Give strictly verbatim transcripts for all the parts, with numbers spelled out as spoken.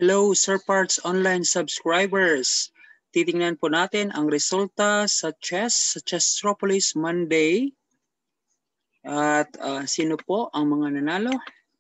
Hello, Sir Parts Online subscribers. Titingnan po natin ang resulta sa chess, sa Chessropolis Monday. At uh, sino po ang mga nanalo?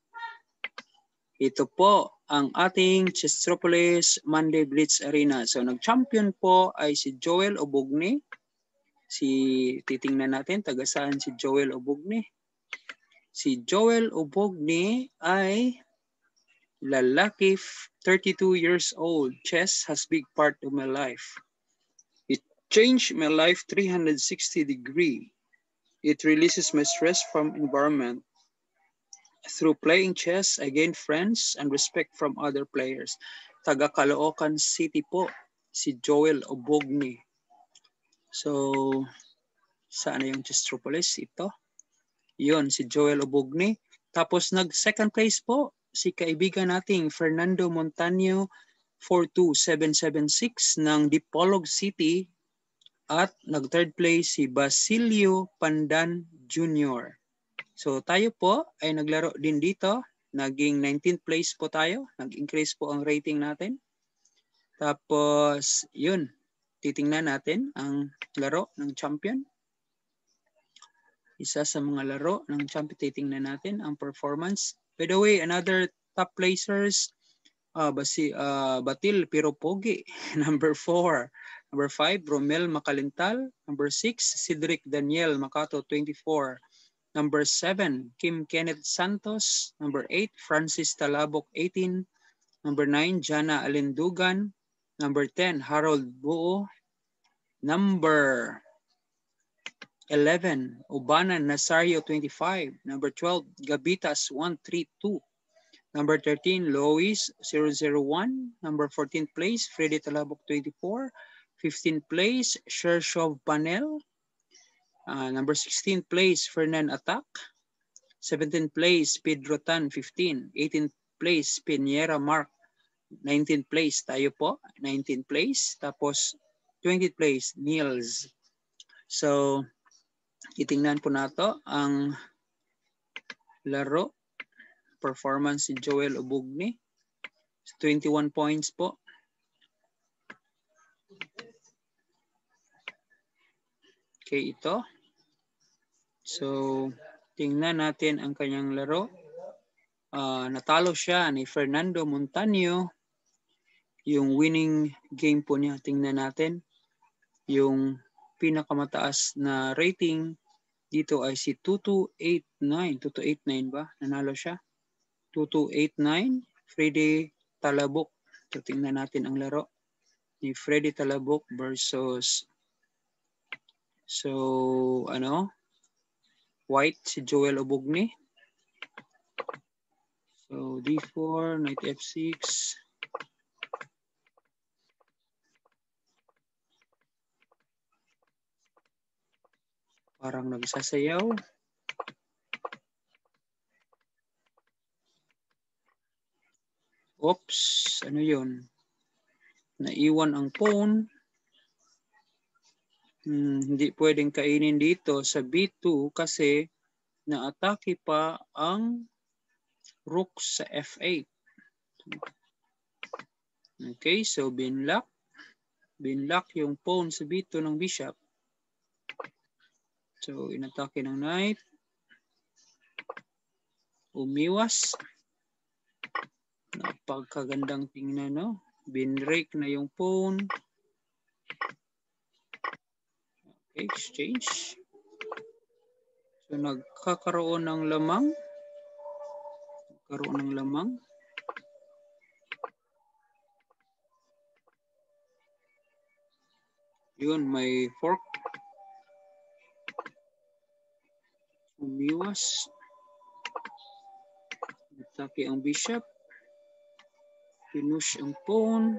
Ito po ang ating Chessropolis Monday Blitz Arena. So nag-champion po ay si Joel Obogne. Si titingnan natin taga saan si Joel Obogne. Si Joel Obogne ay lalaki, thirty-two years old. Chess has big part of my life. It changed my life three hundred sixty degree. It releases my stress from environment. Through playing chess, I gain friends and respect from other players. Taga Caloocan City po, si Joel Obogne. So, saan na yung Chessropolis? Ito. Yun, si Joel Obogne. Tapos nag-second place po si kaibigan nating Fernando Montaño four two seven seven six ng Dipolog City at nag-third place si Basilio Pandan Junior So tayo po ay naglaro din dito. Naging nineteenth place po tayo. Nag-increase po ang rating natin. Tapos yun, titingnan natin ang laro ng champion. Isa sa mga laro ng champion, titingnan natin ang performance. By the way, another top placers, uh, Basi, uh, Batil Piropogi, number four. Number five, Romel Macalintal. Number six, Cedric Daniel Macato, twenty-four. Number seven, Kim Kenneth Santos. Number eight, Francis Talabok, eighteen. Number nine, Jana Alindugan. Number ten, Harold Buo. Number eleven, Ubana Nazario, twenty-five. Number twelve, Gabitas, one three two. Number thirteen, Lois, zero zero one. Number fourteenth place, Freddy Talabok, twenty-four. fifteenth place, Shershov Panel. Uh, number sixteenth place, Fernan Atak. seventeenth place, Pedro Tan, fifteen. eighteenth place, Pinera Mark. nineteenth place, tayo po, nineteenth place. Tapos, twentieth place, Niels. So, titingnan po nato ang laro. Performance si Joel Obogne. twenty-one points po. Okay, ito. So, tingnan natin ang kanyang laro. Uh, natalo siya ni Fernando Montaño. Yung winning game po niya, tingnan natin. Yung pinakamataas na rating dito ay si two two eight nine. two two eight nine ba? Nanalo siya. two two eight nine. Freddy Talabok. So, tingnan natin ang laro ni Freddy Talabok versus so, ano? White, si Joel Obogne. So, D four, knight F six. Parang nagsasayaw. Oops, ano yun? Naiwan ang pawn. Hmm, hindi pwedeng kainin dito sa B two kasi naatake pa ang rook sa F eight. Okay, so binlock. Binlock yung pawn sa B two ng bishop. So, inatake ng knight. Umiwas. Napagkagandang tingnan, no? Binrake na yung pawn. Okay, exchange. So, nagkakaroon ng lamang. Nagkaroon ng lamang. Yun, may fork. Umiwas. Atake ang bishop. Pinush ang pawn.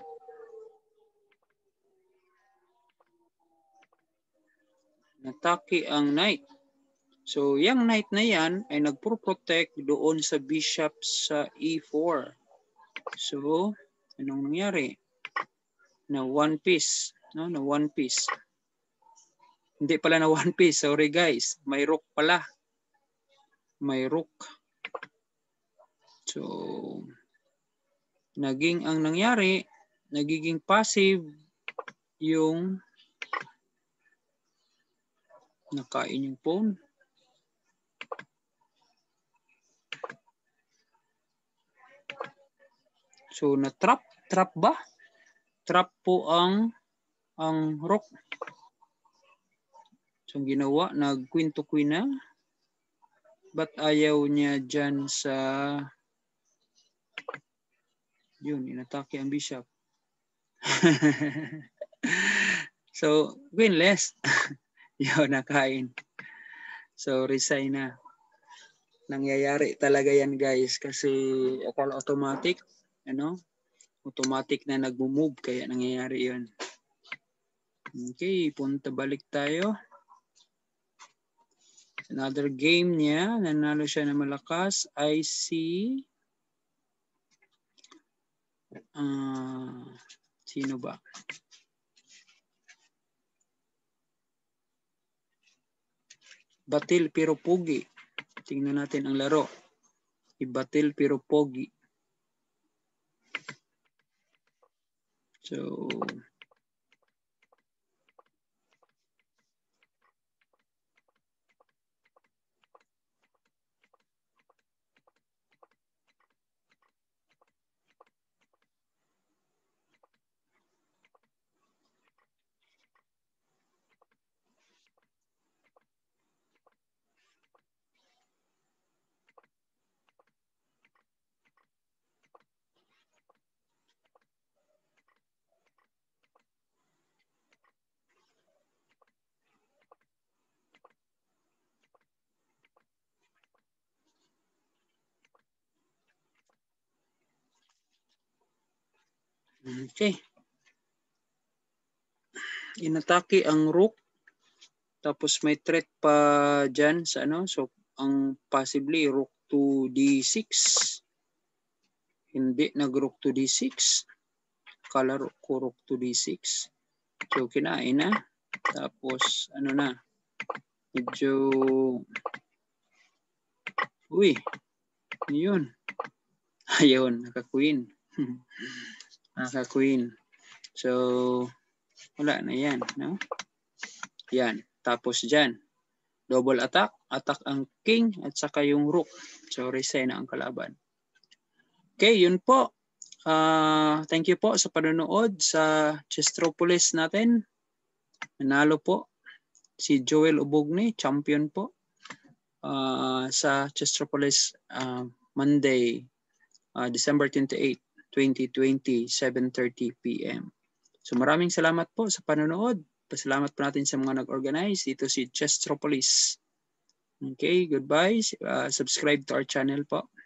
Natake ang knight. So, yung knight na yan ay nagpro-protect doon sa bishop sa E four. So, anong nangyari? Na one piece. No? Na one piece. Hindi pala na one piece. Sorry guys. May rook pala. May rook. So, naging ang nangyari, nagiging passive yung nakain yung phone. So na-trap, trap ba? Trap po ang ang rook. So ginawa, nag-queen to queen na. But ayaw niya dyan sa yun, inatake ang bishop. So, winless. Yun, nakain. So, resign na. Nangyayari talaga yan, guys. Kasi, akala automatic, ano? Automatic na nag-move, kaya nangyayari yun. Okay, punta balik tayo. Another game niya, nanalo siya na malakas. I see. Uh, sino ba? Batil pero pogi. Tingnan natin ang laro. Ibatil pero pogi. So, okay. Inatake ang rook. Tapos may threat pa dyan sa ano. So, ang possibly rook to d six. Hindi nag-rook to d six. Kalaro ko rook to d six. So, kinain na. Tapos, ano na. Medyo, uy, yun. Ayun, naka-queen. Naka-queen. So, wala na yan, no? Yan. Tapos dyan, double attack. Attack ang king at saka yung rook. So, resign na ang kalaban. Okay, yun po. Uh, thank you po sa panonood sa Chesstropolis natin. Nanalo po si Joel Obogne, champion po. Uh, sa Chesstropolis uh, Monday, uh, December twenty-eighth, twenty twenty, seven thirty p m So maraming salamat po sa panonood. Pasalamat po natin sa mga nag-organize. Dito si Chesstropolis. Okay, goodbye. Uh, subscribe to our channel po.